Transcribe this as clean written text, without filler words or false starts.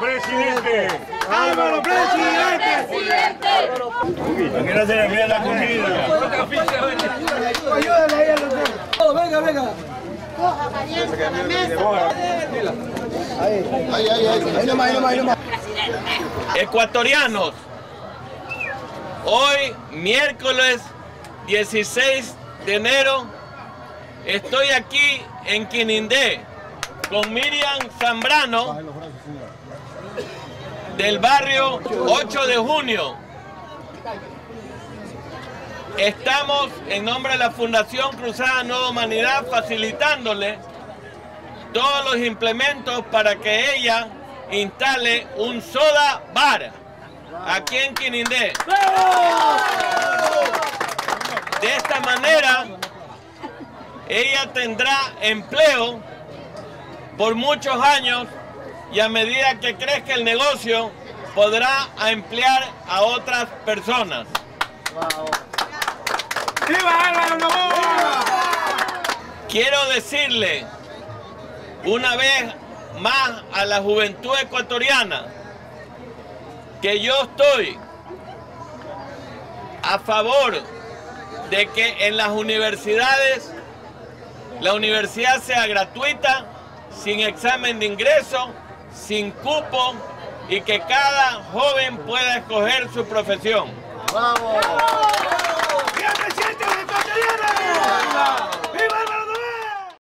presidente. Álvaro, presidente. ¿A qué no se le envía la comida? Ayúdale ahí a los dos. Venga, venga. Ahí nomás. Ecuatorianos, hoy miércoles 16 de enero estoy aquí en Quinindé con Miriam Zambrano del barrio 8 de junio. Estamos en nombre de la Fundación Cruzada Nueva Humanidad facilitándole todos los implementos para que ella instale un soda bar aquí en Quinindé. De esta manera, ella tendrá empleo por muchos años y a medida que crezca el negocio, podrá emplear a otras personas. ¡Viva Álvaro Noboa! Quiero decirle una vez más a la juventud ecuatoriana que yo estoy a favor de que en las universidades la universidad sea gratuita, sin examen de ingreso, sin cupo y que cada joven pueda escoger su profesión. ¡Viva presidente ecuatoriano!